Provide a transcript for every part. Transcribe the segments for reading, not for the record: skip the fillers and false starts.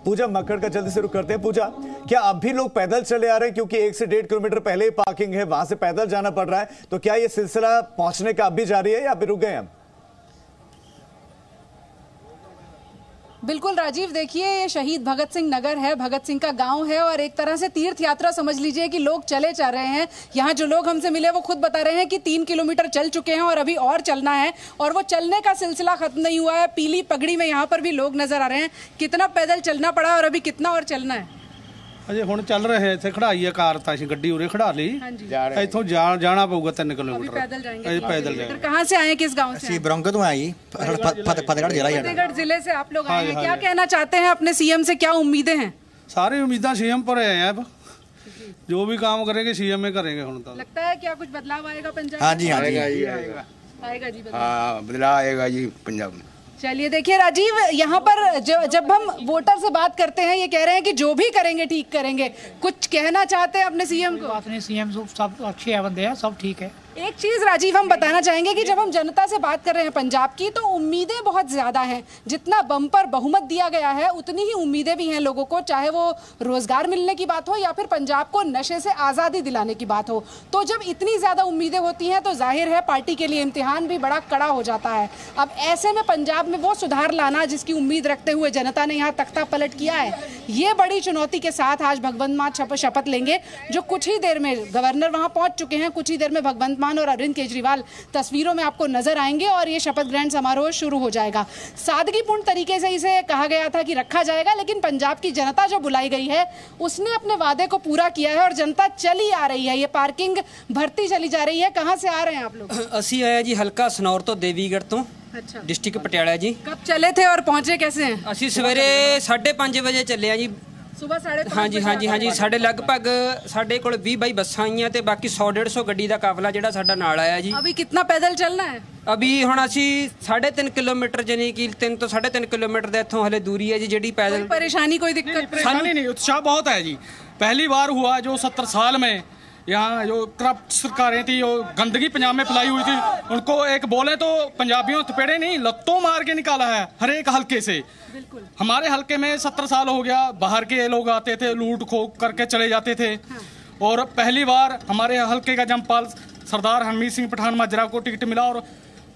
पूजा मक्कड़ का जल्दी से रुक करते हैं। पूजा, क्या अब भी लोग पैदल चले आ रहे हैं, क्योंकि 1 से 1.5 किलोमीटर पहले ही पार्किंग है, वहां से पैदल जाना पड़ रहा है, तो क्या ये सिलसिला पहुंचने का अब भी जारी है या अभी रुक गए हम? बिल्कुल राजीव, देखिए ये शहीद भगत सिंह नगर है, भगत सिंह का गांव है और एक तरह से तीर्थ यात्रा समझ लीजिए कि लोग चले जा रहे हैं। यहाँ जो लोग हमसे मिले वो खुद बता रहे हैं कि 3 किलोमीटर चल चुके हैं और अभी और चलना है, और वो चलने का सिलसिला खत्म नहीं हुआ है। पीली पगड़ी में यहाँ पर भी लोग नजर आ रहे हैं। कितना पैदल चलना पड़ा और अभी कितना और चलना है? अजे हुण चल रहे हैं, इत्थे खड़ाई है कार, तां असीं गड्डी उरे खड़ा ली, इत्थों जाना पऊगा 3 किलोमीटर पैदल जाएंगे। पैदल जाएंगे। कहाँ से आए, किस गांव से? ਅਸੀਂ ਬਰੰਗ ਤੋਂ ਆਈ ਫਤਿਹਗੜ੍ਹ ਜ਼ਿਲ੍ਹਾ ਹੀ फतेहगढ़ जिले से आप लोग आए हैं। क्या कहना चाहते हैं अपने सीएम से, क्या उम्मीदें हैं? सारी उम्मीदें सीएम पर है अब, जो भी काम करेंगे सीएम में करेंगे। हुण तो लगता है क्या कुछ बदलाव आएगा पंजाब? हाँ जी, हाँ जी, आएगा जी बदलाव। हाँ, बदलाव आएगा जी पंजाब में। चलिए देखिए राजीव, यहाँ पर जब हम वोटर से बात करते हैं ये कह रहे हैं कि जो भी करेंगे ठीक करेंगे। कुछ कहना चाहते हैं अपने सीएम को? बात नहीं, सीएम सब अच्छे हैं, बंदे हैं, सब ठीक है। एक चीज राजीव हम बताना चाहेंगे कि जब हम जनता से बात कर रहे हैं पंजाब की, तो उम्मीदें बहुत ज्यादा हैं। जितना बम्पर बहुमत दिया गया है उतनी ही उम्मीदें भी हैं लोगों को, चाहे वो रोजगार मिलने की बात हो या फिर पंजाब को नशे से आजादी दिलाने की बात हो। तो जब इतनी ज्यादा उम्मीदें होती हैं तो जाहिर है पार्टी के लिए इम्तिहान भी बड़ा कड़ा हो जाता है। अब ऐसे में पंजाब में वो सुधार लाना जिसकी उम्मीद रखते हुए जनता ने यहाँ तख्ता पलट किया है, ये बड़ी चुनौती के साथ आज भगवंत मान शपथ लेंगे, जो कुछ ही देर में गवर्नर वहां पहुंच चुके हैं। कुछ ही देर में भगवंत मान और अरविंद केजरीवाल तस्वीरों में आपको नजर आएंगे और ये शपथ ग्रहण समारोह शुरू हो जाएगा। सादगीपूर्ण तरीके से इसे कहा गया था कि रखा जाएगा, लेकिन पंजाब की जनता जो बुलाई गई है उसने अपने वादे को पूरा किया है और जनता चली आ रही है। ये पार्किंग भरती चली जा रही है। कहाँ से आ रहे हैं आप लोग? ਅਸੀਂ ਆਇਆ ਜੀ ਹਲਕਾ ਸਨੌਰ ਤੋਂ ਦੇਵੀਗੜ੍ਹ ਤੋਂ। अच्छा, डिस्ट्रिक्ट पटियाला जी। कब चले थे और पहुंचे कैसे हैं? ਅਸੀਂ ਸਵੇਰੇ 5:30 ਵਜੇ ਚੱਲੇ ਆ ਜੀ। सुबह 5:30 हाँ जी, ਸਾਡੇ ਲਗਭਗ ਸਾਡੇ ਕੋਲ 20 22 ਬੱਸਾਂ ਆਈਆਂ ਤੇ ਬਾਕੀ 100-150 ਗੱਡੀ ਦਾ ਕਾਫਲਾ ਜਿਹੜਾ ਸਾਡਾ ਨਾਲ ਆਇਆ ਜੀ। अभी कितना पैदल चलना है? अभी ਹੁਣ ਅਸੀਂ 3.5 किलोमीटर यानी कि 3 ਤੋਂ 3.5 किलोमीटर ਦੇ ਇੱਥੋਂ ਹਲੇ ਦੂਰੀ है जी, ਜਿਹੜੀ पैदल। परेशानी कोई दिक्कत? परेशानी नहीं, उत्साह बहुत है जी। पहली बार हुआ जो 70 साल में यहाँ जो करप्ट सरकारें थी, जो गंदगी पंजाब में फैलाई हुई थी, उनको एक बोले तो पंजाबियों थपेड़े नहीं लत्तों मार के निकाला है हर एक हल्के से। बिल्कुल। हमारे हल्के में 70 साल हो गया, बाहर के लोग आते थे, लूट खो करके चले जाते थे। हाँ। और पहली बार हमारे हल्के का जमपाल सरदार हरमीत सिंह पठान माजरा को टिकट मिला और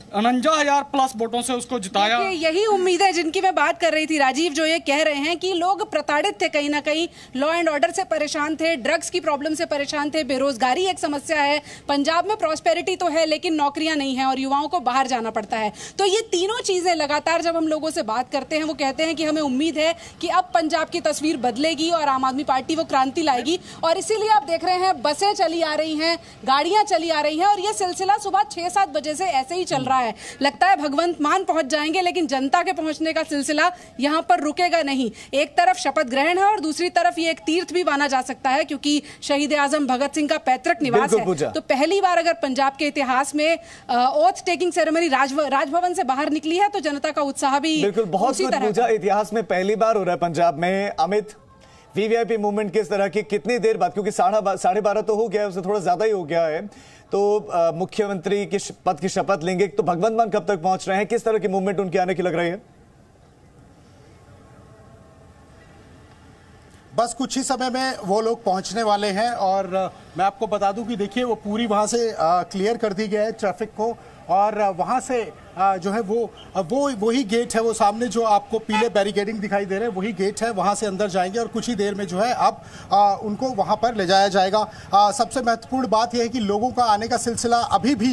49,000 प्लस वोटों से उसको जिताया। यही उम्मीदें जिनकी मैं बात कर रही थी राजीव, जो ये कह रहे हैं कि लोग प्रताड़ित थे, कहीं ना कहीं लॉ एंड ऑर्डर से परेशान थे, ड्रग्स की प्रॉब्लम से परेशान थे, बेरोजगारी एक समस्या है। पंजाब में प्रॉस्पेरिटी तो है लेकिन नौकरियां नहीं है और युवाओं को बाहर जाना पड़ता है। तो ये तीनों चीजें लगातार जब हम लोगों से बात करते हैं वो कहते हैं कि हमें उम्मीद है कि अब पंजाब की तस्वीर बदलेगी और आम आदमी पार्टी वो क्रांति लाएगी। और इसीलिए आप देख रहे हैं बसें चली आ रही हैं, गाड़ियां चली आ रही हैं और ये सिलसिला सुबह 6-7 बजे से ऐसे ही चल रहा है। लगता है भगवंत मान पहुंच जाएंगे, लेकिन जनता के पहुंचने का सिलसिला यहां पर रुकेगा नहीं। एक तरफ शपथ ग्रहण है और दूसरी तरफ ये एक तीर्थ भी माना जा सकता है, क्योंकि शहीद आजम भगत सिंह का पैतृक निवास है। तो पहली बार अगर पंजाब के इतिहास में ओथ टेकिंग सेरेमनी राजभवन से बाहर निकली है तो जनता का उत्साह भी बिल्कुल बहुत कुछ पूछा। इतिहास में पहली बार हो रहा है पंजाब में। अमित, वीवीआईपी मूवमेंट किस तरह की, कितनी देर बाद, क्योंकि 12:30 तो हो गया है, उससे थोड़ा ज्यादा ही हो गया है, तो मुख्यमंत्री के पद की शपथ लेंगे, तो भगवंत मान कब तक पहुंच रहे हैं? किस तरह की मूवमेंट उनके आने की लग रही है? बस कुछ ही समय में वो लोग पहुंचने वाले हैं और मैं आपको बता दूं कि देखिए वो पूरी वहां से क्लियर कर दी गई है ट्रैफिक को और वहां से जो है वो वही गेट है, वो सामने जो आपको पीले बैरिकेडिंग दिखाई दे रहे हैं वही गेट है, वहां से अंदर जाएंगे और कुछ ही देर में जो है अब उनको वहां पर ले जाया जाएगा। सबसे महत्वपूर्ण बात यह है कि लोगों का आने का सिलसिला अभी भी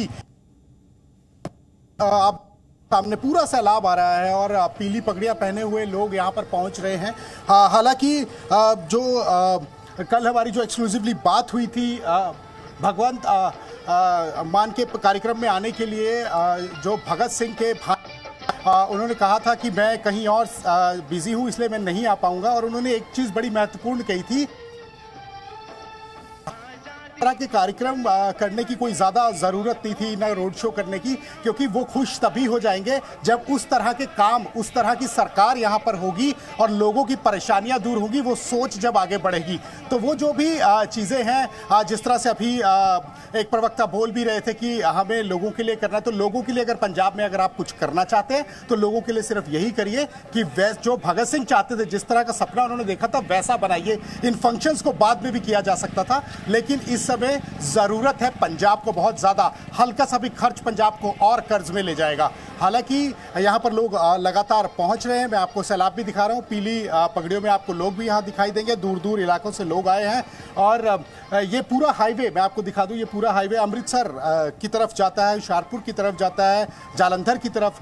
अब सामने पूरा सैलाब आ रहा है और पीली पगड़ियां पहने हुए लोग यहां पर पहुंच रहे हैं। हालांकि जो कल हमारी जो एक्सक्लूसिवली बात हुई थी भगवंत मान के कार्यक्रम में आने के लिए, जो भगत सिंह के उन्होंने कहा था कि मैं कहीं और बिजी हूं इसलिए मैं नहीं आ पाऊंगा, और उन्होंने एक चीज बड़ी महत्वपूर्ण कही थी, तरह के कार्यक्रम करने की कोई ज़्यादा ज़रूरत नहीं थी, ना रोड शो करने की, क्योंकि वो खुश तभी हो जाएंगे जब उस तरह के काम, उस तरह की सरकार यहाँ पर होगी और लोगों की परेशानियाँ दूर होंगी, वो सोच जब आगे बढ़ेगी। तो वो जो भी चीज़ें हैं, जिस तरह से अभी एक प्रवक्ता बोल भी रहे थे कि हमें लोगों के लिए करना है, तो लोगों के लिए अगर पंजाब में अगर आप कुछ करना चाहते हैं तो लोगों के लिए सिर्फ यही करिए कि जो भगत सिंह चाहते थे, जिस तरह का सपना उन्होंने देखा था, वैसा बनाइए। इन फंक्शंस को बाद में भी किया जा सकता था, लेकिन इस समय जरूरत है पंजाब को बहुत ज्यादा। हल्का सा भी खर्च पंजाब को और कर्ज में ले जाएगा। हालांकि यहाँ पर लोग लगातार पहुंच रहे हैं। मैं आपको सैलाब भी दिखा रहा हूँ, पीली पगड़ियों में आपको लोग भी यहाँ दिखाई देंगे, दूर दूर इलाकों से लोग आए हैं। और ये पूरा हाईवे मैं आपको दिखा दूं, ये पूरा हाईवे अमृतसर की तरफ जाता है, हुशियारपुर की तरफ जाता है, जालंधर की तरफ।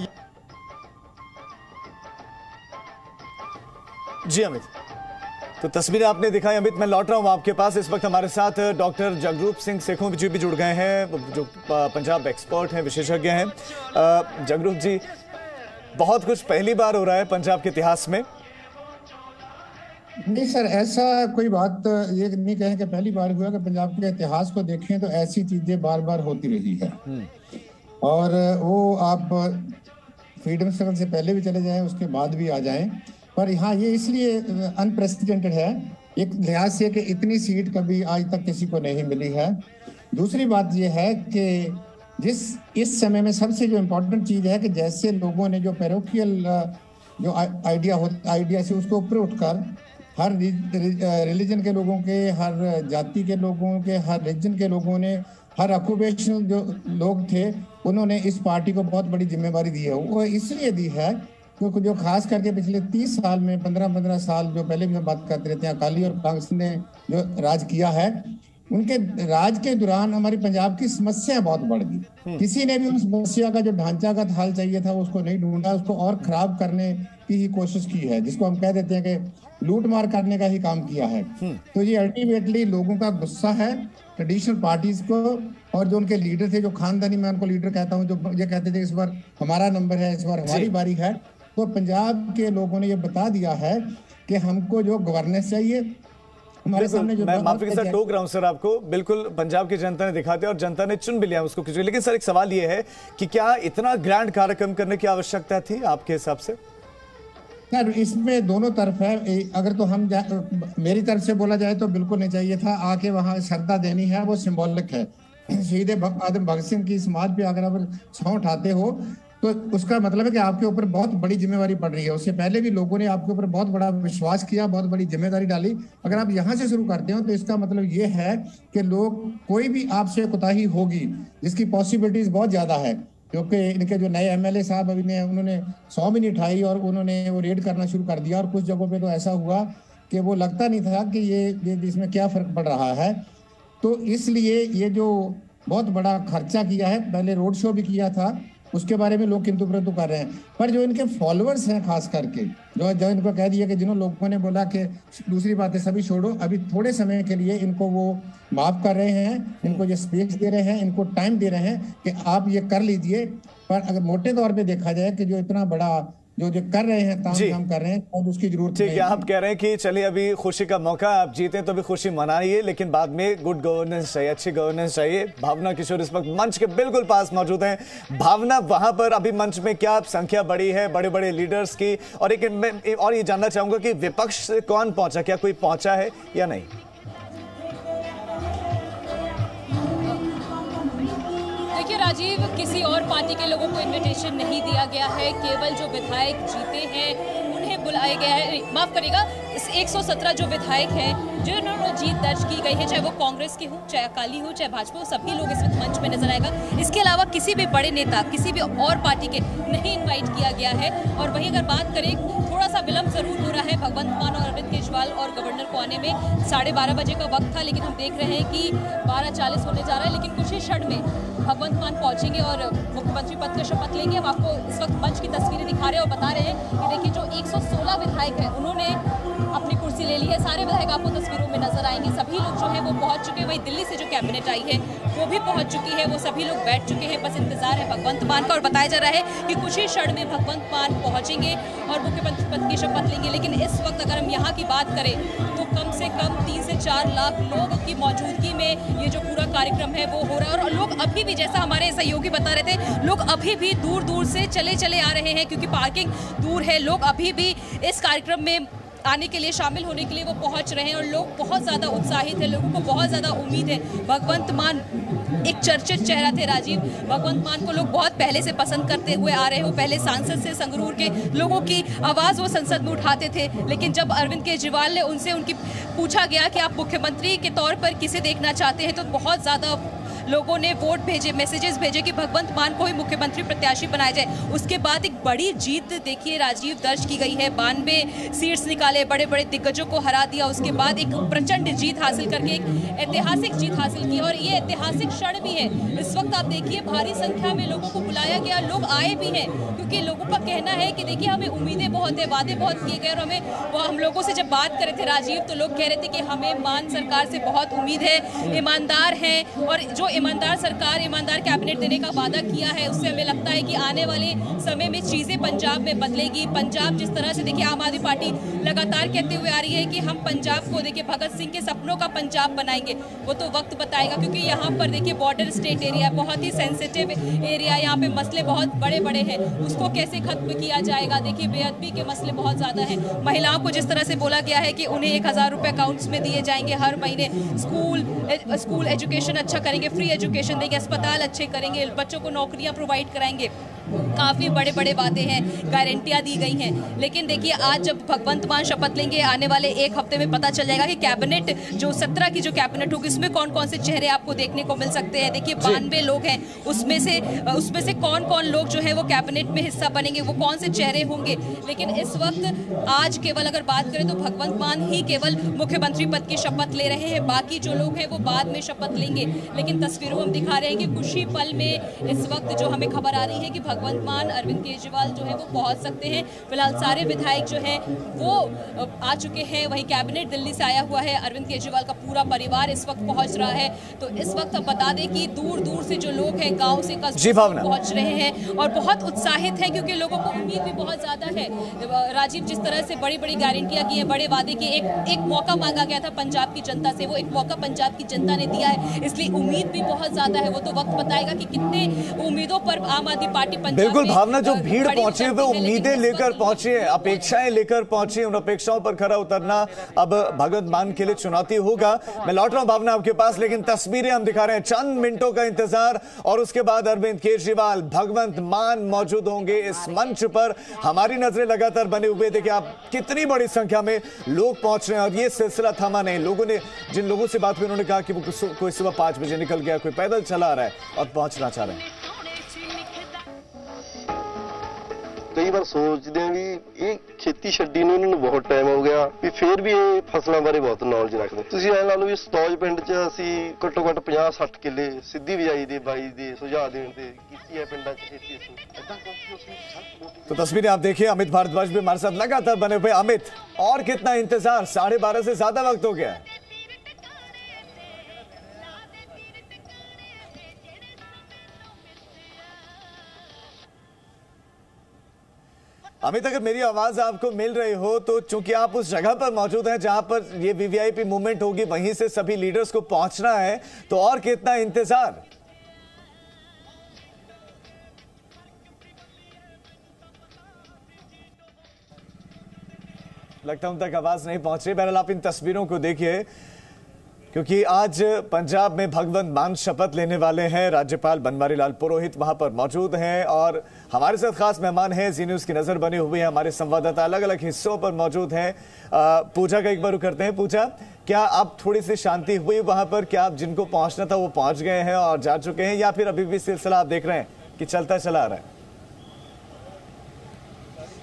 जी अमित, तो तस्वीरें आपने दिखाई। अमित, मैं लौट रहा हूं आपके पास। इस वक्त हमारे साथ डॉक्टर जगरूप सिंह सेखों जी भी जुड़ गए हैं, जो पंजाब एक्सपर्ट हैं, विशेषज्ञ हैं। जगरूप जी, बहुत कुछ पहली बार हो रहा है पंजाब के इतिहास में। नहीं सर, ऐसा कोई बात ये नहीं कहें कि पहली बार हुआ। कि पंजाब के इतिहास को देखें तो ऐसी चीजें बार बार होती रही है। और वो आप फ्रीडम स्ट्रगल से पहले भी चले जाएं, उसके बाद भी आ जाएं, पर यहाँ ये इसलिए अनप्रेसिडेंटेड है, एक लिहाज से कि इतनी सीट कभी आज तक किसी को नहीं मिली है। दूसरी बात ये है कि इस समय में सबसे जो इम्पोर्टेंट चीज़ है कि जैसे लोगों ने जो पैरोकियल जो आइडिया से उसको ऊपर उठकर हर रिलीजन के लोगों के, हर जाति के लोगों के, हर रीजन के लोगों ने, हर ऑक्यूपेशनल जो लोग थे, उन्होंने इस पार्टी को बहुत बड़ी जिम्मेवारी दी है। वो इसलिए दी है क्योंकि जो खास करके पिछले 30 साल में 15-15 साल जो पहले भी हम बात करते रहते हैं, अकाली और कांग्रेस ने जो राज किया है, उनके राज के दौरान हमारी पंजाब की समस्या बहुत बढ़ गई। किसी ने भी उस समस्या का जो ढांचागत हल चाहिए था उसको नहीं ढूंढा, उसको और खराब करने की ही कोशिश की है, जिसको हम कह देते हैं कि लूट मार करने का ही काम किया है। तो ये अल्टीमेटली लोगों का गुस्सा है ट्रेडिशनल पार्टीज को, और जो उनके लीडर थे, जो खानदानी, मैं उनको लीडर कहता हूँ, जो ये कहते थे इस बार हमारा नंबर है, इस बार हमारी बारी है। तो पंजाब के लोगों ने ये बता दिया है कि हमको जो गवर्नेंस चाहिए, हमारे सामने जो, मैं माफी के साथ टोक रहा हूं सर आपको, बिल्कुल पंजाब की जनता ने दिखा दिया और जनता ने चुन भी लिया उसको कुछ। लेकिन सर एक सवाल ये है कि क्या इतना ग्रैंड कार्यक्रम करने की आवश्यकता थी आपके हिसाब से? सर इसमें दोनों तरफ है। अगर तो हम मेरी तरफ से बोला जाए तो बिल्कुल नहीं चाहिए था। आके वहाँ श्रद्धा देनी है, वो सिंबॉलिक है। शहीद आदम भगत सिंह की समाज पे अगर आप छांव उठाते हो तो उसका मतलब है कि आपके ऊपर बहुत बड़ी जिम्मेवारी पड़ रही है। उससे पहले भी लोगों ने आपके ऊपर बहुत बड़ा विश्वास किया, बहुत बड़ी जिम्मेदारी डाली। अगर आप यहाँ से शुरू करते हो तो इसका मतलब ये है कि लोग, कोई भी आपसे कोताही होगी, जिसकी पॉसिबिलिटीज बहुत ज्यादा है, क्योंकि इनके जो नए एमएलए साहब अभी ने, उन्होंने 100 भी नहीं उठाई और उन्होंने वो रेड करना शुरू कर दिया। और कुछ जगहों पे तो ऐसा हुआ कि वो लगता नहीं था कि ये इसमें क्या फर्क पड़ रहा है। तो इसलिए ये जो बहुत बड़ा खर्चा किया है, पहले रोड शो भी किया था, उसके बारे में लोग किंतु परंतु कर रहे हैं। पर जो इनके फॉलोअर्स हैं, खास करके जो इनको कह दिया कि जिन्होंने लोगों ने बोला कि दूसरी बातें सभी छोड़ो, अभी थोड़े समय के लिए इनको वो माफ कर रहे हैं, इनको ये स्पेस दे रहे हैं, इनको टाइम दे रहे हैं कि आप ये कर लीजिए। पर अगर मोटे तौर पे देखा जाए कि जो इतना बड़ा जो कर रहे हैं, काम कर रहे हैं, और उसकी जरूरत ठीक है। आप कह रहे हैं कि चलिए अभी खुशी का मौका, आप जीते तो भी खुशी मनाइए, लेकिन बाद में गुड गवर्नेंस चाहिए, अच्छी गवर्नेंस चाहिए। भावना किशोर इस वक्त मंच के बिल्कुल पास मौजूद हैं। भावना, वहां पर अभी मंच में क्या संख्या बड़ी है बड़े बड़े लीडर्स की? और और ये जानना चाहूंगा कि विपक्ष से कौन पहुंचा, क्या कोई पहुंचा है या नहीं? देखिए राजीव, किसी और पार्टी के लोगों को इनविटेशन नहीं दिया गया है। केवल जो विधायक जीते हैं उन्हें बुलाया गया है। माफ करिएगा, इस 117 जो विधायक हैं जिन्होंने जीत दर्ज की गई है, चाहे वो कांग्रेस के हो, चाहे अकाली हो, चाहे भाजपा हो, सभी लोग इस वक्त मंच में नजर आएगा। इसके अलावा किसी भी बड़े नेता, किसी भी और पार्टी के नहीं इन्वाइट किया गया है। और वहीं अगर बात करें, थोड़ा सा विलंब जरूर हो रहा है भगवंत मान और अरविंद केजरीवाल और गवर्नर को आने में। 12:30 बजे का वक्त था, लेकिन हम देख रहे हैं कि 12:40 होने जा रहा है। लेकिन कुछ ही क्षण में भगवंत मान पहुंचेंगे और मुख्यमंत्री पद का शपथ लेंगे। हम आपको इस वक्त मंच की तस्वीरें दिखा रहे हैं और बता रहे हैं कि देखिए जो 116 विधायक हैं उन्होंने अपनी कुर्सी ले ली है। सारे विधायक आपको तस्वीरों में में नजर आएंगे। सभी लोग जो है वो पहुंच चुके हैं। वहीं दिल्ली से जो कैबिनेट आई है वो भी पहुंच चुकी है, वो सभी लोग बैठ चुके हैं। बस इंतजार है भगवंत मान का और बताया जा रहा है कि कुछ ही क्षण में भगवंत मान पहुंचेंगे और मुख्यमंत्री पद की शपथ लेंगे। लेकिन इस वक्त अगर हम यहाँ की बात करें तो कम से कम 3 से 4 लाख लोगों की मौजूदगी में ये जो पूरा कार्यक्रम है वो हो रहा है। और लोग अभी भी, जैसा हमारे सहयोगी बता रहे थे, लोग अभी भी दूर दूर से चले आ रहे हैं क्योंकि पार्किंग दूर है। लोग अभी भी इस कार्यक्रम में आने के लिए, शामिल होने के लिए वो पहुंच रहे हैं और लोग बहुत ज़्यादा उत्साहित है। लोगों को बहुत ज़्यादा उम्मीद है। भगवंत मान एक चर्चित चेहरा थे राजीव। भगवंत मान को लोग बहुत पहले से पसंद करते हुए आ रहे हो। पहले सांसद से संगरूर के लोगों की आवाज़ वो संसद में उठाते थे, लेकिन जब अरविंद केजरीवाल ने उनसे पूछा गया कि आप मुख्यमंत्री के तौर पर किसे देखना चाहते हैं, तो बहुत ज़्यादा लोगों ने वोट भेजे, मैसेजेस भेजे कि भगवंत मान को ही मुख्यमंत्री प्रत्याशी बनाया जाए। उसके बाद एक बड़ी जीत देखिए राजीव दर्ज की गई है। 92 सीट्स निकाले, बड़े बड़े दिग्गजों को हरा दिया। उसके बाद एक प्रचंड जीत हासिल करके एक ऐतिहासिक जीत हासिल की और ये ऐतिहासिक क्षण भी है। इस वक्त आप देखिए भारी संख्या में लोगों को बुलाया गया, लोग आए भी हैं क्योंकि लोगों का कहना है कि देखिए हमें उम्मीदें बहुत है, वादे बहुत किए गए और हम लोगों से जब बात कर रहे थे राजीव तो लोग कह रहे थे कि हमें मान सरकार से बहुत उम्मीद है, ईमानदार हैं और जो ईमानदार सरकार, ईमानदार कैबिनेट देने का वादा किया है उससे हमें लगता है कि आने वाले समय में चीजें पंजाब में बदलेगी। पंजाब जिस तरह से देखिए आम आदमी पार्टी लगातार कहते हुए आ रही है कि हम पंजाब को देखिए भगत सिंह के सपनों का पंजाब बनाएंगे, वो तो वक्त बताएगा क्योंकि यहाँ पर देखिए बॉर्डर स्टेट एरिया, बहुत ही सेंसिटिव एरिया, यहाँ पे मसले बहुत बड़े बड़े हैं, उसको कैसे खत्म किया जाएगा। देखिए बेअदबी के मसले बहुत ज्यादा हैं। महिलाओं को जिस तरह से बोला गया है कि उन्हें 1000 रुपए अकाउंट्स में दिए जाएंगे हर महीने, स्कूल एजुकेशन अच्छा करेंगे, फ्री एजुकेशन देंगे, अस्पताल अच्छे करेंगे, बच्चों को नौकरियां प्रोवाइड कराएंगे, काफी बड़े बड़े वादे हैं, गारंटियां दी गई हैं। लेकिन देखिए आज जब भगवंत मान शपथ लेंगे आने वाले 1 हफ्ते में पता चल जाएगा कि कैबिनेट जो 17 की जो कैबिनेट होगी उसमें कौन कौन से चेहरे आपको देखने को मिल सकते हैं। देखिए 92 लोग हैं, उसमें से कौन कौन लोग जो है वो कैबिनेट में हिस्सा बनेंगे, वो कौन से चेहरे होंगे। लेकिन इस वक्त आज केवल अगर बात करें तो भगवंत मान ही केवल मुख्यमंत्री पद की शपथ ले रहे हैं, बाकी जो लोग हैं वो बाद में शपथ लेंगे। लेकिन तस्वीरों हम दिखा रहे हैं कि कुछ ही पल में इस वक्त जो हमें खबर आ रही है कि भगवंत मान, अरविंद केजरीवाल जो है वो पहुंच सकते हैं। फिलहाल सारे विधायक जो हैं वो आ चुके हैं। वहीं कैबिनेट दिल्ली से आया हुआ है, अरविंद केजरीवाल का पूरा परिवार इस वक्त पहुंच रहा है। तो इस वक्त हम बता दें कि दूर दूर से जो लोग हैं गाँव से पहुंच रहे हैं और बहुत उत्साहित है क्योंकि लोगों को उम्मीद भी बहुत ज्यादा है। राजीव जिस तरह से बड़ी बड़ी गारंटियां की हैं, बड़े वादे किए, एक मौका मांगा गया था पंजाब की जनता से, वो एक मौका पंजाब की जनता ने दिया है, इसलिए उम्मीद भी बहुत ज्यादा है। वो तो वक्त बताएगा कि कितने उम्मीदों पर आम आदमी पार्टी पंजाब बिल्कुल भावना, जो भीड़ पहुंची है वो उम्मीदें लेकर पहुंची है, अपेक्षाएं लेकर पहुंची है। उन अपेक्षाओं पर खरा उतरना अब भगवंत मान के लिए चुनौती होगा। मैं लौट रहा हूं भावना आपके पास, लेकिन तस्वीरें हम दिखा रहे हैं, चंद मिनटों का इंतजार और उसके बाद अरविंद केजरीवाल, भगवंत मान मौजूद होंगे इस मंच पर। हमारी नजरें लगातार बने हुए, देखिए आप कितनी बड़ी संख्या में लोग पहुंच रहे हैं और ये सिलसिला थमा नहीं। लोगों ने, जिन लोगों से बात हुई उन्होंने कहा कि वो कोई सुबह 5 बजे निकल गया, कोई पैदल चला आ रहा है और पहुंचना चाह रहे हैं। कई बार सोचते हैं भी ये खेती छड्डी ਨੂੰ ਇਹਨਾਂ ਨੂੰ ਬਹੁਤ ਟਾਈਮ ਹੋ ਗਿਆ ਵੀ ਫੇਰ ਵੀ ਇਹ ਫਸਲਾਂ ਬਾਰੇ ਬਹੁਤ ਨੌਲੇਜ ਰੱਖਦੇ। ਤੁਸੀਂ ਐ ਲਾ ਲਓ ਵੀ ਸਤੌਜ ਪਿੰਡ 'ਚ ਅਸੀਂ ਘੱਟੋ ਘੱਟ 50-60 ਕਿੱਲੇ ਸਿੱਧੀ ਬਿਜਾਈ ਦੇ ਬਾਈ ਦੇ ਸੁਝਾਅ ਦੇਣ ਤੇ ਕੀਤੀ ਹੈ ਪਿੰਡਾਂ 'ਚ खेती ਅਸੀਂ। तो तस्वीरें आप देखिए, अमित भारद्वाज भी हमारे साथ लगातार बने हुए। अमित, और कितना इंतजार, 12:30 से ज्यादा वक्त हो गया है। अमित, अगर मेरी आवाज आपको मिल रही हो तो चूंकि आप उस जगह पर मौजूद हैं जहां पर ये वीवीआईपी मूवमेंट होगी, वहीं से सभी लीडर्स को पहुंचना है, तो और कितना इंतजार? लगता उन तक आवाज नहीं पहुंच रही। बहरहाल आप इन तस्वीरों को देखिए, क्योंकि आज पंजाब में भगवंत मान शपथ लेने वाले हैं। राज्यपाल बनवारी लाल पुरोहित वहां पर मौजूद हैं और हमारे साथ खास मेहमान हैं, जी न्यूज की नजर बनी हुई है, हमारे संवाददाता अलग अलग हिस्सों पर मौजूद हैं। पूजा का एक बार करते हैं। पूजा, क्या अब थोड़ी सी शांति हुई वहां पर? क्या आप जिनको पहुंचना था वो पहुंच गए हैं और जा चुके हैं, या फिर अभी भी सिलसिला आप देख रहे हैं कि चलता चला आ रहा है?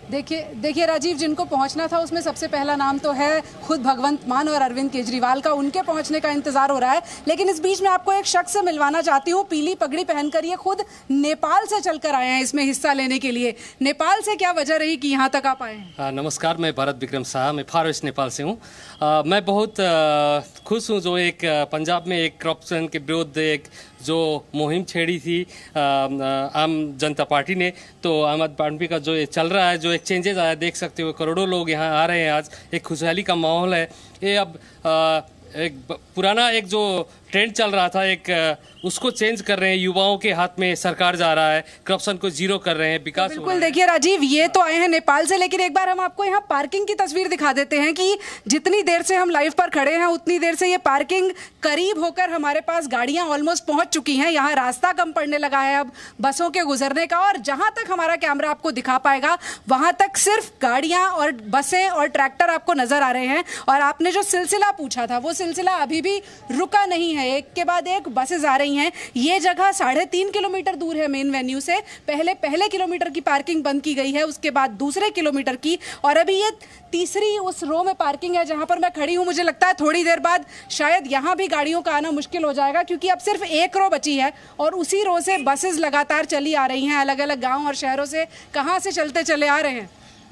देखिए राजीव, जिनको पहुंचना था उसमें सबसे पहला नाम तो है खुद भगवंत मान और अरविंद केजरीवाल का, उनके पहुंचने का इंतजार हो रहा है। लेकिन इस बीच में आपको एक शख्स से मिलवाना चाहती हूँ, पीली पगड़ी पहनकर ये खुद नेपाल से चलकर आए हैं इसमें हिस्सा लेने के लिए। नेपाल से क्या वजह रही कि यहाँ तक आप आए हैं? नमस्कार, मैं भरत विक्रम शाह, मैं फार वेस्ट नेपाल से हूँ। मैं बहुत खुश हूँ जो एक पंजाब में एक करप्शन के विरुद्ध एक जो मुहिम छेड़ी थी आम जनता पार्टी ने, तो आम आदमी पार्टी का जो ये चल रहा है, जो एक चेंजेस आया, देख सकते हो करोड़ों लोग यहाँ आ रहे हैं। आज एक खुशहाली का माहौल है। ये अब एक पुराना एक जो ट्रेंड चल रहा था, एक उसको चेंज कर रहे हैं। युवाओं के हाथ में सरकार जा रहा है, करप्शन को जीरो कर रहे हैं, विकास। बिल्कुल, देखिए राजीव, ये तो आए हैं नेपाल से, लेकिन एक बार हम आपको यहाँ पार्किंग की तस्वीर दिखा देते हैं कि जितनी देर से हम लाइव पर खड़े हैं उतनी देर से ये पार्किंग करीब होकर हमारे पास गाड़ियां ऑलमोस्ट पहुंच चुकी हैं। यहाँ रास्ता कम पड़ने लगा है अब बसों के गुजरने का, और जहां तक हमारा कैमरा आपको दिखा पाएगा वहां तक सिर्फ गाड़ियां और बसें और ट्रैक्टर आपको नजर आ रहे हैं। और आपने जो सिलसिला पूछा था वो सिलसिला अभी भी रुका नहीं है, एक के बाद एक बसेज आ रही हैं। ये जगह 3.5 किलोमीटर दूर है मेन वेन्यू से। पहले किलोमीटर की पार्किंग बंद की गई है, उसके बाद दूसरे किलोमीटर की, और अभी ये तीसरी उस रो में पार्किंग है जहां पर मैं खड़ी हूं। मुझे लगता है थोड़ी देर बाद शायद यहां भी गाड़ियों का आना मुश्किल हो जाएगा, क्योंकि अब सिर्फ एक रो बची है और उसी रो से बसेज लगातार चली आ रही हैं अलग अलग गाँव और शहरों से। कहाँ से चलते चले आ रहे हैं?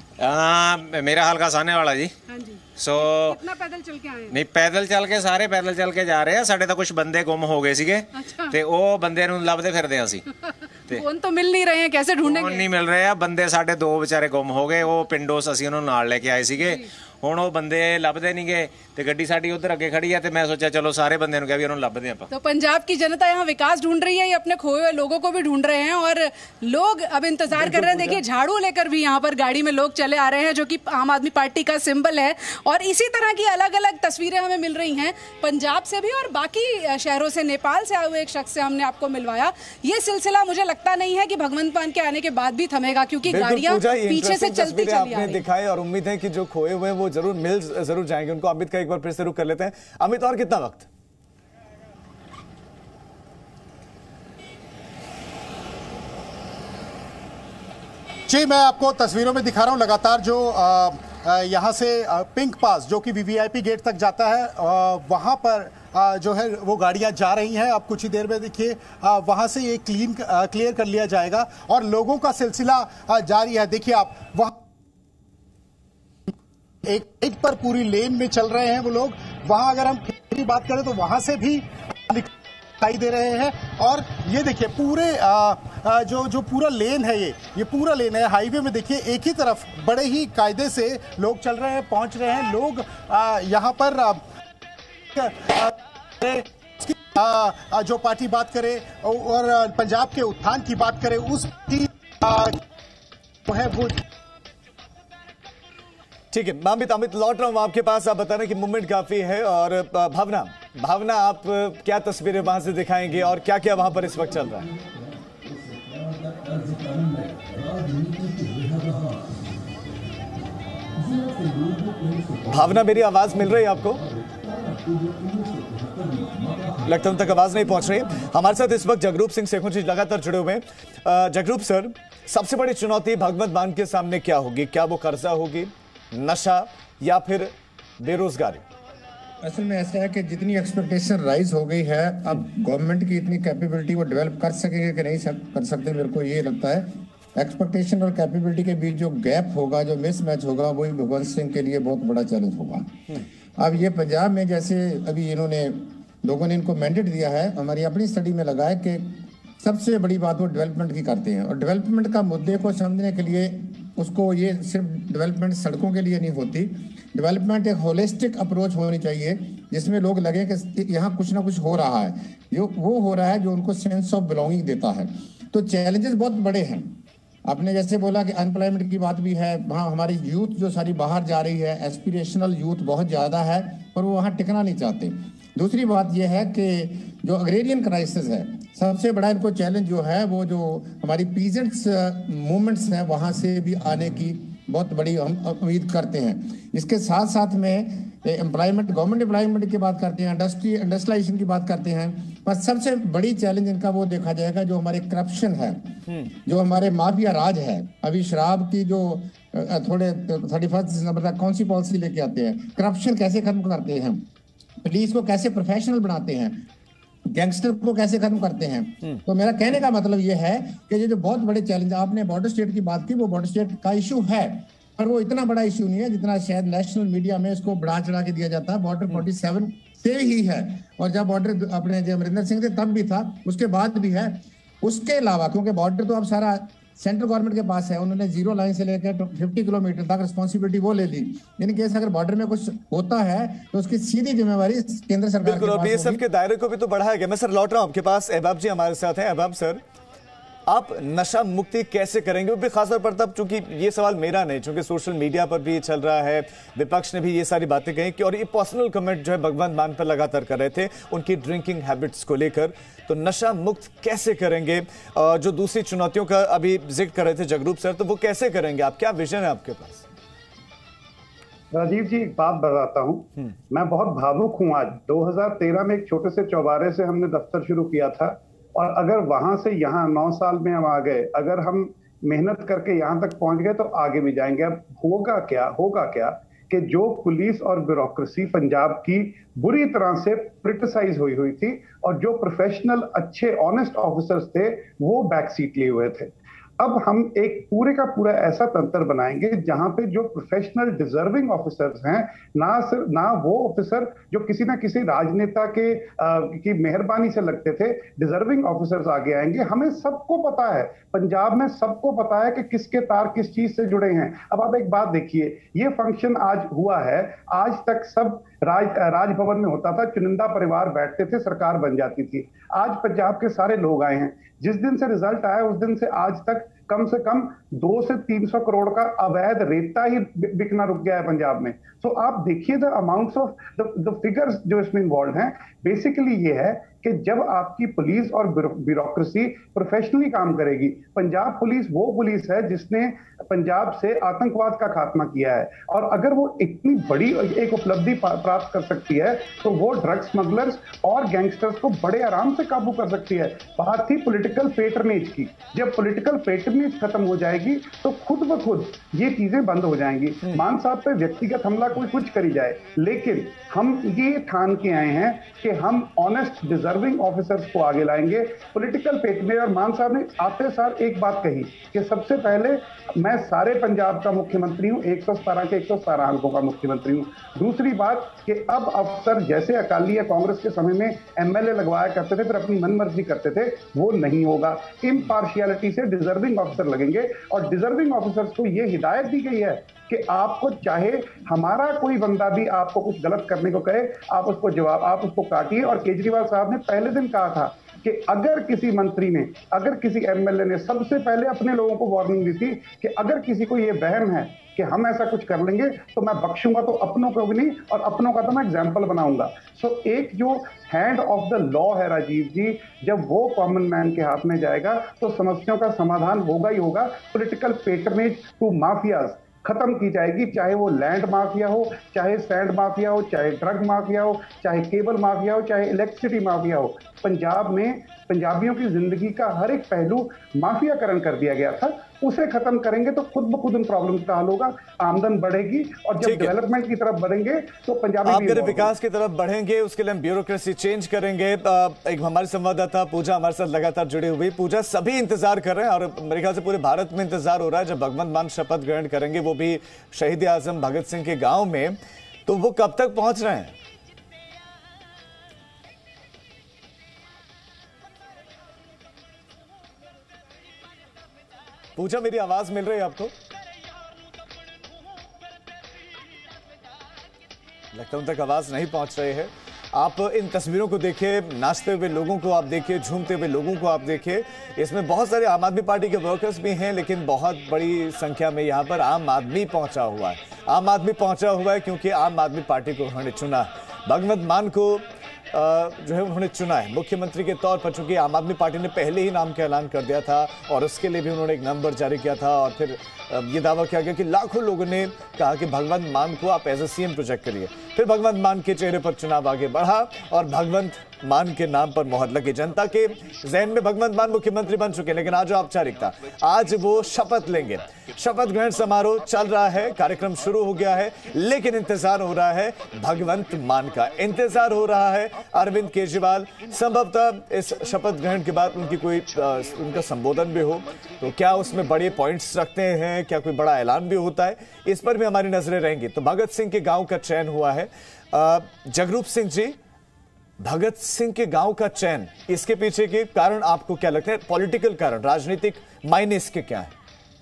मेरा हल्का साने वाला जी। हाँ जी। कितना पैदल चल के आए? नहीं, पैदल चल के ਸਾਰੇ ਪੈਦਲ ਚੱਲ ਕੇ ਜਾ ਰਹੇ ਆ। ਸਾਡੇ ਤਾਂ ਕੁਝ ਬੰਦੇ ਗੁੰਮ ਹੋ ਗਏ ਸੀਗੇ ਤੇ ਉਹ ਬੰਦੇ ਨੂੰ ਲੱਭਦੇ ਫਿਰਦੇ ਆ ਅਸੀਂ। कौन तो मिल नहीं रहे हैं, कैसे ढूंढेंगे? कौन नहीं मिल रहे हैं ਬੰਦੇ ਸਾਡੇ ਦੋ ਵਿਚਾਰੇ ਗੁੰਮ ਹੋ ਗਏ। ਉਹ ਪਿੰਡੋਂ ਅਸੀਂ ਉਹਨੂੰ ਨਾਲ ਲੈ ਕੇ ਆਏ ਸੀਗੇ। ਹੁਣ ਉਹ ਬੰਦੇ ਲੱਭਦੇ ਨਹੀਂ ਗਏ ਤੇ ਗੱਡੀ ਸਾਡੀ ਉਧਰ ਅੱਗੇ खड़ी है ਤੇ मैं सोचा चलो सारे ਬੰਦੇ ਨੂੰ ਕਿਹਾ ਵੀ ਉਹਨੂੰ ਲੱਭਦੇ ਆਪਾਂ। तो पंजाब की जनता यहाँ विकास ढूंढ रही है, ये अपने खोए हुए लोगों को भी ढूंढ रहे हैं और लोग अब इंतजार कर रहे हैं। देखिए, झाड़ू लेकर भी यहाँ पर गाड़ी में लोग चले आ रहे हैं, जो कि आम आदमी पार्टी का सिंबल है। और इसी तरह की अलग अलग तस्वीरें हमें मिल रही हैं पंजाब से भी और बाकी शहरों से। नेपाल से आए हुए एक शख्स से हमने आपको मिलवाया। ये सिलसिला मुझे लगता नहीं है कि भगवंत मान के आने के बाद भी थमेगा, क्योंकि गाड़ियां पीछे से चलती चली आ रही हैं। दिखाई और उम्मीद है कि जो खोए हुए हैं वो जरूर जाएंगे उनको। अमित का एक बार फिर से रुक कर लेते हैं। अमित, और कितना वक्त? जी, मैं आपको तस्वीरों में दिखा रहा हूं लगातार जो यहाँ से पिंक पास जो कि वीवीआईपी गेट तक जाता है, वहां पर जो है वो गाड़ियां जा रही हैं। अब कुछ ही देर में देखिए वहां से ये क्लियर कर लिया जाएगा और लोगों का सिलसिला जारी है। देखिए आप वहां एक पर पूरी लेन में चल रहे हैं वो लोग। वहां अगर हम की बात करें तो वहां से भी दिखाई दे रहे हैं। और ये देखिए पूरे जो पूरा लेन है, ये पूरा लेन है हाईवे में। देखिए एक ही तरफ बड़े ही कायदे से लोग चल रहे हैं, पहुंच रहे हैं लोग यहाँ पर। जो पार्टी बात करे और पंजाब के उत्थान की बात करे उसकी है वो। ठीक है अमित लौट रहा हूं आपके पास। आप बता रहे हैं कि मूवमेंट काफी है। और भावना आप क्या तस्वीरें वहां से दिखाएंगे और क्या क्या वहां पर इस वक्त चल रहा है? भावना, मेरी आवाज मिल रही है आपको? लगता है उन तक आवाज नहीं पहुंच रही। हमारे साथ इस वक्त जगरूप सिंह शेखों जी लगातार जुड़े हुए हैं। जगरूप सर, सबसे बड़ी चुनौती भगवंत मान के सामने क्या होगी? क्या वो कर्जा होगी, नशा, या फिर बेरोजगारी? असल में ऐसा है कि जितनी एक्सपेक्टेशन राइज हो गई है, अब गवर्नमेंट की इतनी कैपेबिलिटी वो डेवलप कर सकेंगे कि नहीं कर सकते, मेरे को ये लगता है। एक्सपेक्टेशन और कैपेबिलिटी के बीच जो गैप होगा, जो मिसमैच होगा, वही भगवंत सिंह के लिए बहुत बड़ा चैलेंज होगा। अब ये पंजाब में जैसे अभी इन्होंने लोगों ने इनको मैंडेट दिया है, हमारी अपनी स्टडी में लगा है कि सबसे बड़ी बात वो डेवलपमेंट की करते हैं। और डेवलपमेंट का मुद्दे को समझने के लिए उसको ये सिर्फ डेवलपमेंट सड़कों के लिए नहीं होती, डेवलपमेंट एक होलिस्टिक अप्रोच होनी चाहिए जिसमें लोग लगे कि यहाँ कुछ ना कुछ हो रहा है, जो वो हो रहा है जो उनको सेंस ऑफ बिलोंगिंग देता है। तो चैलेंजेस बहुत बड़े हैं। आपने जैसे बोला कि अनएम्प्लॉयमेंट की बात भी है, वहाँ हमारी यूथ जो सारी बाहर जा रही है, एस्पिरेशनल यूथ बहुत ज़्यादा है और वो वहाँ टिकना नहीं चाहते। दूसरी बात यह है कि जो अग्रेरियन क्राइसिस है, सबसे बड़ा इनको चैलेंज जो है वो जो हमारी पीजेंट्स मूवमेंट्स हैं वहाँ से भी आने की बहुत बड़ी हम उम्मीद करते हैं। इसके साथ साथ में एम्प्लॉयमेंट, गवर्नमेंट एम्प्लॉयमेंट की बात करते हैं, इंडस्ट्रियलाइजेशन की बात करते हैं, पर सबसे बड़ी चैलेंज इनका वो देखा जाएगा जो हमारे करप्शन है, जो हमारे माफिया राज है। अभी शराब की जो थोड़े 31 दिसंबर तक कौन सी पॉलिसी लेके आते हैं, करप्शन कैसे खत्म करते हैं, पुलिस को कैसे प्रोफेशनल बनाते हैं, गैंगस्टर को कैसे खत्म करते हैं। तो मेरा कहने का मतलब ये है कि ये जो बहुत बड़े चैलेंज, आपने बॉर्डर स्टेट की बात की, वो बॉर्डर स्टेट का इशू है पर वो इतना बड़ा इशू नहीं है जितना शायद नेशनल मीडिया में इसको बढ़ा चढ़ा के दिया जाता है। बॉर्डर 47 से ही है और जब बॉर्डर अपने जब अमरिंदर सिंह थे तब भी था, उसके बाद भी है। उसके अलावा क्योंकि बॉर्डर तो अब सारा सेंट्रल गवर्नमेंट के पास है, उन्होंने 0 लाइन से लेकर 50 किलोमीटर तक रिस्पॉन्सिबिलिटी वो ले ली। इन केस अगर बॉर्डर में कुछ होता है तो उसकी सीधी जिम्मेवारी केंद्र सरकार के पास। बीएसएफ के दायरे को भी तो बढ़ाया गया। मैं सर लौट रहा हूं आपके पास, अहबाब जी हमारे साथ हैं। अहबाब सर, आप नशा मुक्ति कैसे करेंगे? वो भी खासतौर पर तब, चूंकि ये सवाल मेरा नहीं, चूंकि सोशल मीडिया पर भी चल रहा है, विपक्ष ने भी ये सारी बातें कही कि, और ये पर्सनल कमेंट जो है भगवंत मान पर लगातार कर रहे थे उनकी ड्रिंकिंग हैबिट्स को लेकर। तो नशा मुक्त कैसे करेंगे? जो दूसरी चुनौतियों का अभी जिक्र कर रहे थे जगरूप सर, तो वो कैसे करेंगे आप? क्या विजन है आपके पास? राजीव जी, एक बात बताता हूँ, मैं बहुत भावुक हूँ। आज 2013 में एक छोटे से चौबारे से हमने दफ्तर शुरू किया था और अगर वहां से यहाँ 9 साल में हम आ गए, अगर हम मेहनत करके यहाँ तक पहुंच गए तो आगे भी जाएंगे। अब होगा क्या कि जो पुलिस और ब्यूरोक्रेसी पंजाब की बुरी तरह से क्रिटिसाइज हुई थी और जो प्रोफेशनल अच्छे ऑनेस्ट ऑफिसर्स थे वो बैक सीट लिए हुए थे, अब हम एक पूरे का पूरा ऐसा तंत्र बनाएंगे जहां पे जो प्रोफेशनल डिजर्विंग ऑफिसर्स हैं, ना वो ऑफिसर जो किसी ना किसी राजनेता की मेहरबानी से लगते थे, डिजर्विंग ऑफिसर्स आगे आएंगे। हमें सबको पता है, पंजाब में सबको पता है कि किसके तार किस चीज से जुड़े हैं। अब आप एक बात देखिए, ये फंक्शन आज हुआ है, आज तक सब राजभवन में होता था, चुनिंदा परिवार बैठते थे, सरकार बन जाती थी। आज पंजाब के सारे लोग आए हैं। जिस दिन से रिजल्ट आया उस दिन से आज तक कम से कम 200 से 300 करोड़ का अवैध रेता ही बिकना रुक गया है पंजाब में। तो आप देखिए the amounts of the figures जो इसमें इन्वॉल्व हैं। बेसिकली ये है कि जब आपकी पुलिस और ब्यूरोक्रेसी प्रोफेशनली काम करेगी, पंजाब पुलिस वो पुलिस है जिसने पंजाब से आतंकवाद का खात्मा किया है, और अगर वो इतनी बड़ी एक उपलब्धि प्राप्त कर सकती है तो वो ड्रग स्मगलर्स और गैंगस्टर्स को बड़े आराम से काबू कर सकती है। बात थी पॉलिटिकल पेटर्नेज की, जब पॉलिटिकल पेटर्नेज खत्म हो जाएगी तो खुद ब खुद ये चीजें बंद हो जाएंगी। मान साहब पे व्यक्तिगत हमला कोई कुछ करी जाए, लेकिन हम ये ठान के आए हैं कि हम ऑनेस्ट डिजर्विंग ऑफिसर्स को आगे लाएंगे। पॉलिटिकल पेटर्नेज, और मान साहब ने आते सार एक बात कही कि सबसे पहले मैं सारे पंजाब का मुख्यमंत्री हूं, 117 के 117 अंकों का मुख्यमंत्री हूं। दूसरी बात कि अब अफसर जैसे अकाली या कांग्रेस के समय में एमएलए लगवाया करते थे फिर अपनी मनमर्जी करते थे, वो नहीं होगा। इम्पार्शियलिटी से डिजर्विंग ऑफिसर लगेंगे और डिजर्विंग ऑफिसर्स को ये हिदायत दी गई है कि आपको चाहे हमारा कोई बंदा भी आपको कुछ गलत करने को कहे, आप उसको काटिए। और केजरीवाल साहब ने पहले दिन कहा था कि अगर किसी मंत्री ने, अगर किसी एमएलए ने, सबसे पहले अपने लोगों को वार्निंग दी थी कि अगर किसी को ये वहम है कि हम ऐसा कुछ कर लेंगे तो मैं बख्शूंगा तो अपनों को भी नहीं, और अपनों का तो मैं एग्जाम्पल बनाऊंगा। सो एक जो हैंड ऑफ द लॉ है राजीव जी, जब वो कॉमन मैन के हाथ में जाएगा तो समस्याओं का समाधान होगा ही होगा। पॉलिटिकल पेटर्नेज टू माफियाज खत्म की जाएगी, चाहे वो लैंड माफिया हो, चाहे सैंड माफिया हो, चाहे ड्रग माफिया हो, चाहे केबल माफिया हो, चाहे इलेक्ट्रिसिटी माफिया हो। पंजाब में पंजाबियों की जिंदगी का हर एक पहलू माफियाकरण कर दिया गया था, उसे खत्म करेंगे तो खुद ब खुद उन प्रॉब्लम का हल होगा, आमदन बढ़ेगी, और जब डेवलपमेंट की तरफ बढ़ेंगे तो पंजाबी आप मेरे विकास की तरफ बढ़ेंगे, उसके लिए हम ब्यूरोक्रेसी चेंज करेंगे। एक हमारे संवाददाता पूजा हमारे साथ लगातार जुड़ी हुई। पूजा, सभी इंतजार कर रहे हैं और मेरे ख्याल से पूरे भारत में इंतजार हो रहा है जब भगवंत मान शपथ ग्रहण करेंगे, वो भी शहीद आजम भगत सिंह के गांव में, तो वो कब तक पहुंच रहे हैं? पूजा, मेरी आवाज मिल रही है आपको? लगता है उन तक आवाज नहीं पहुंच रही है। आप इन तस्वीरों को देखिए, नाचते हुए लोगों को आप देखिए, झूमते हुए लोगों को आप देखिए। इसमें बहुत सारे आम आदमी पार्टी के वर्कर्स भी हैं, लेकिन बहुत बड़ी संख्या में यहाँ पर आम आदमी पहुंचा हुआ है। आम आदमी पहुंचा हुआ है क्योंकि आम आदमी पार्टी को उन्होंने चुना, भगवंत मान को जो है उन्होंने चुना है मुख्यमंत्री के तौर पर। चूंकि आम आदमी पार्टी ने पहले ही नाम का ऐलान कर दिया था और उसके लिए भी उन्होंने एक नंबर जारी किया था, और फिर ये दावा किया गया कि लाखों लोगों ने कहा कि भगवंत मान को आप एज ए सीएम प्रोजेक्ट करिए। फिर भगवंत मान के चेहरे पर चुनाव आगे बढ़ा और भगवंत मान के नाम पर मोहर लगी। जनता के जहन में भगवंत मान मुख्यमंत्री बन चुके, लेकिन आज औपचारिकता, आज वो शपथ लेंगे। शपथ ग्रहण समारोह चल रहा है, कार्यक्रम शुरू हो गया है, लेकिन इंतजार हो रहा है भगवंत मान का। इंतजार हो रहा है अरविंद केजरीवाल, संभवतः इस शपथ ग्रहण के बाद उनकी कोई उनका संबोधन भी हो, तो क्या उसमें बड़े पॉइंट्स रखते हैं, क्या कोई बड़ा ऐलान भी होता है, इस पर भी हमारी नजरें रहेंगी। तो भगत सिंह के गांव का चयन हुआ है। जगरूप सिंह जी, भगत सिंह के गांव का चयन, इसके पीछे के कारण आपको क्या लगता है? पॉलिटिकल कारण, राजनीतिक मायने इसके क्या है?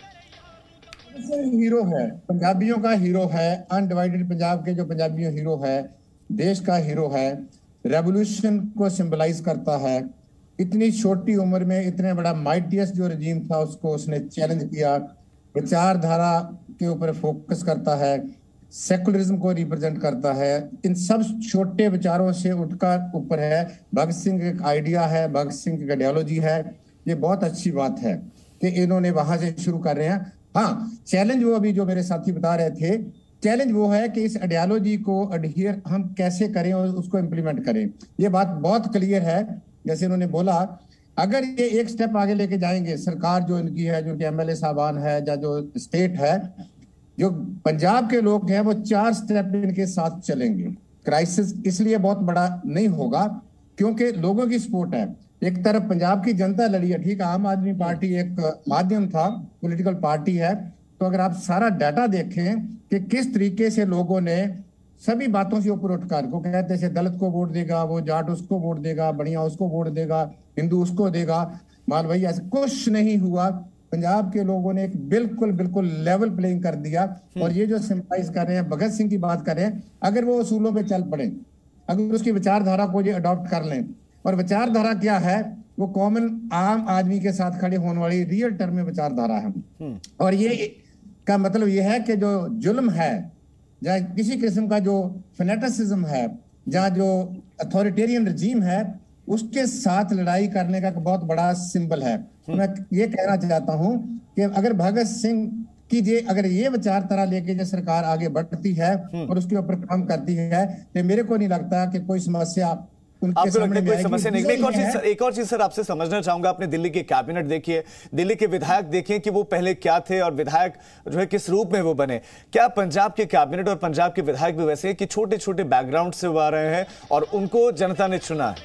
हीरो है, पंजाबियों का हीरो है, अनडिवाइडेड पंजाब के जो पंजाबियों हीरो है, देश का हीरो है, रेवोल्यूशन को सिंबलाइज करता है। इतनी छोटी उम्र में इतने बड़ा माइटियस्ट जो रजीम था उसको उसने चैलेंज किया, विचारधारा के ऊपर फोकस करता है, सेकुलरिज्म को रिप्रेजेंट करता है। इन सब छोटे विचारों से उठकर ऊपर है। भगत सिंह एक आइडिया है, भगत सिंह की आइडियोलॉजी है। ये बहुत अच्छी बात है कि इन्होंने वहां से शुरू कर रहे हैं। हाँ, चैलेंज वो अभी जो मेरे साथी बता रहे थे, चैलेंज वो है कि इस आइडियोलॉजी को अडहियर हम कैसे करें और उसको इम्प्लीमेंट करें। ये बात बहुत क्लियर है। जैसे उन्होंने बोला, अगर ये एक स्टेप आगे लेके जाएंगे, सरकार जो इनकी है, जो एमएलए साहबान है या जो स्टेट है, जो पंजाब के लोग हैं, वो 4 स्टेप इनके साथ चलेंगे। क्राइसिस इसलिए बहुत बड़ा नहीं होगा क्योंकि लोगों की सपोर्ट है। एक तरफ पंजाब की जनता लड़ी है, ठीक है, आम आदमी पार्टी एक माध्यम था, पॉलिटिकल पार्टी है। तो अगर आप सारा डाटा देखें कि किस तरीके से लोगों ने सभी बातों से ऊपर उठकर को कहते हैं, दलित को वोट देगा, वो जाट उसको वोट देगा, बढ़िया उसको वोट देगा, हिंदू उसको देगा, मालवई, ऐसा कुछ नहीं हुआ। पंजाब के लोगों ने एक बिल्कुल लेवल प्लेइंग कर दिया। और ये जो सिंपलाइज कर रहे हैं, भगत सिंह की बात कर रहे हैं, अगर वो उसूलों पे चल पड़े, अगर उसकी विचारधारा को ये अडॉप्ट कर लें, और विचारधारा क्या है, वो कॉमन आम आदमी के साथ खड़े होने वाली रियल टर्म में विचारधारा है। और ये का मतलब ये है कि जो जुल्म है, या किसी किस्म का जो फेनेटिसिज्म है, या जो अथॉरिटेरियन रजीम है, उसके साथ लड़ाई करने का एक बहुत बड़ा सिंबल है। मैं ये कहना चाहता हूं कि अगर भगत सिंह की अगर ये विचारधारा लेके जो सरकार आगे बढ़ती है और उसके ऊपर काम करती है, तो मेरे को नहीं लगता कि कोई समस्या आपको लगता है कोई समस्या नहीं। एक और चीज सर आपसे समझना चाहूंगा, आपने दिल्ली की कैबिनेट देखी है, दिल्ली के विधायक देखिए कि वो पहले क्या थे और विधायक जो है किस रूप में वो बने। क्या पंजाब के कैबिनेट और पंजाब के विधायक भी वैसे हैं कि छोटे छोटे बैकग्राउंड से वो आ रहे हैं और उनको जनता ने चुना है?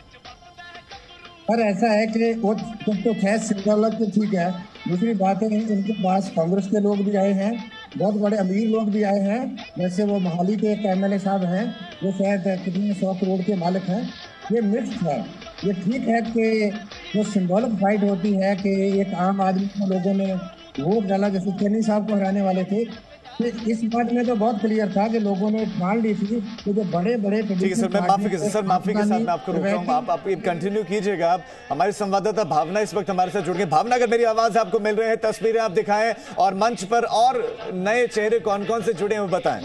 पर ऐसा है कि वो तो खैर सिंबल तो ठीक है, दूसरी बात है उनके पास कांग्रेस के लोग भी आए हैं, बहुत बड़े अमीर लोग भी आए हैं। जैसे वो मोहाली के एक एमएलए साहब हैं, जो शायद कितने 100 करोड़ के मालिक हैं। ये मिक्स है। ये ठीक है कि वो सिंबॉलिक फाइट होती है कि एक आम आदमी को लोगों ने वोट डाला, जैसे चन्नी साहब को हराने वाले थे। इस बात में तो बहुत क्लियर था कि लोगों ने ठान ली थी कि जो बड़े बड़े। ठीक है सर, मैं माफी के साथ मैं आपको रोक रहा हूँ, आप कंटिन्यू कीजिएगा। आप हमारे संवाददाता भावना इस वक्त हमारे साथ जुड़ गए। भावना, अगर मेरी आवाज आपको मिल रही है, तस्वीरें आप दिखाएं और मंच पर और नए चेहरे कौन कौन से जुड़े हैं बताएं।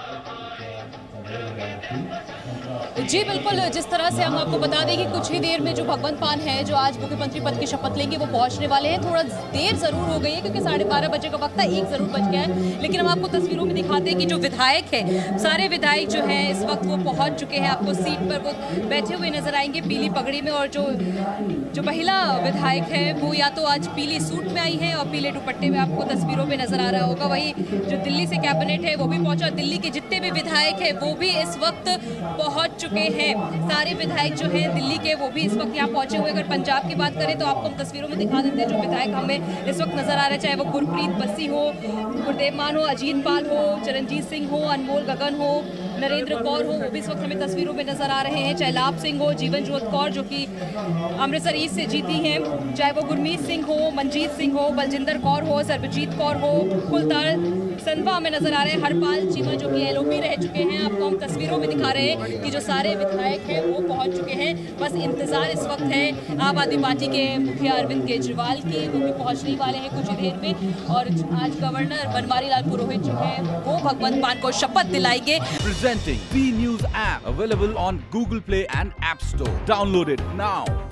जी बिल्कुल, जिस तरह से हम आपको बता दें कि कुछ ही देर में जो भगवंत मान है, जो आज मुख्यमंत्री पद की शपथ लेंगे, वो पहुंचने वाले हैं। थोड़ा देर जरूर हो गई है क्योंकि 12:30 बजे का वक्त था, 1 जरूर बज गया है, लेकिन हम आपको तस्वीरों में दिखाते हैं कि जो विधायक है, सारे विधायक जो हैं इस वक्त वो पहुंच चुके हैं। आपको सीट पर वो बैठे हुए नजर आएंगे पीली पगड़ी में, और जो महिला विधायक है वो या तो आज पीली सूट में आई है और पीले दुपट्टे में आपको तस्वीरों में नजर आ रहा होगा। वही जो दिल्ली से कैबिनेट है वो भी पहुंचा, दिल्ली के जितने भी विधायक है वो भी इस वक्त पहुंच चुके हैं। सारे विधायक जो हैं दिल्ली के वो भी इस वक्त यहाँ पहुंचे हुए। अगर पंजाब की बात करें तो आपको हम तस्वीरों में दिखा देते हैं जो विधायक हमें इस वक्त नजर आ रहे हैं, चाहे वो गुरप्रीत बस्सी हो, गुरदेव मान हो, अजीत पाल हो, चरणजीत सिंह हो, अनमोल गगन हो, नरेंद्र कौर हो, वो भी इस वक्त हमें तस्वीरों में नजर आ रहे हैं, चाहे लाभ सिंह हो, जीवनजोत कौर जो कि अमृतसर ईस्ट से जीती हैं, चाहे वो गुरमीत सिंह हो, मनजीत सिंह हो, बलजिंदर कौर हो, सरबजीत कौर हो, कुलतार संधवा हमें नजर आ रहे हैं, हरपाल चीमा जो कि एलओपी रह चुके हैं। आपको हम तस्वीरों में दिखा रहे हैं कि जो सारे विधायक हैं वो पहुंच चुके हैं। बस इंतजार इस वक्त है आम आदमी पार्टी के मुखिया अरविंद केजरीवाल की, वो भी पहुंचने वाले हैं कुछ ही देर में। और आज गवर्नर बनवारी लाल पुरोहित जो है वो भगवंत मान को शपथ दिलाएंगे। Presenting B News app available on Google Play and App Store. Download it now.